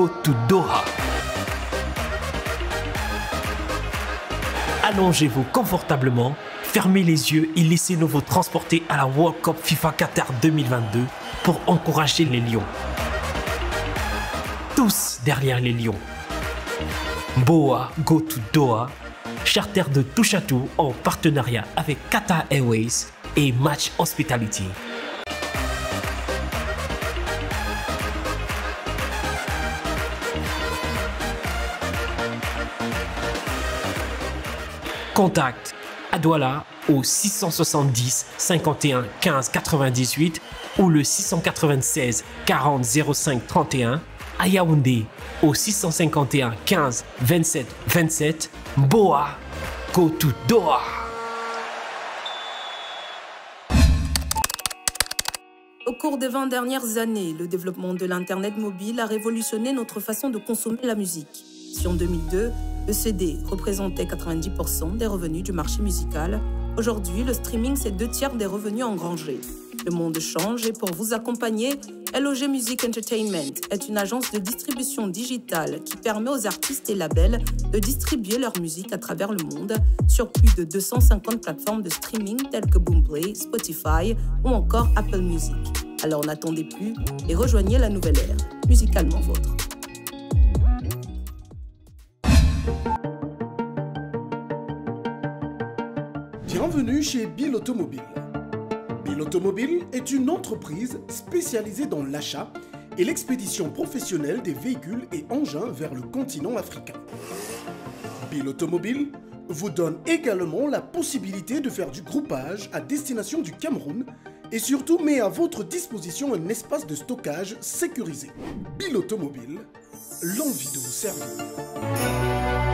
to Doha. Allongez-vous confortablement, fermez les yeux et laissez-nous vous transporter à la World Cup FIFA Qatar 2022 pour encourager les Lions. Tous derrière les Lions. BOA Go to Doha, charter de touche à tout en partenariat avec Qatar Airways et Match Hospitality. Contact à Douala au 670 51 15 98 ou le 696 40 05 31, à Yaoundé au 651 15 27 27. BOA Go to Doha. Au cours des 20 dernières années, le développement de l'Internet mobile a révolutionné notre façon de consommer la musique. Si en 2002, le CD représentait 90% des revenus du marché musical, aujourd'hui, le streaming, c'est 2/3 des revenus engrangés. Le monde change et pour vous accompagner, LOG Music Entertainment est une agence de distribution digitale qui permet aux artistes et labels de distribuer leur musique à travers le monde sur plus de 250 plateformes de streaming telles que Boomplay, Spotify ou encore Apple Music. Alors n'attendez plus et rejoignez la nouvelle ère, musicalement vôtre. Bienvenue chez Bill Automobile. Bill Automobile est une entreprise spécialisée dans l'achat et l'expédition professionnelle des véhicules et engins vers le continent africain. Bill Automobile vous donne également la possibilité de faire du groupage à destination du Cameroun et surtout met à votre disposition un espace de stockage sécurisé. Bill Automobile, l'envie de vous servir.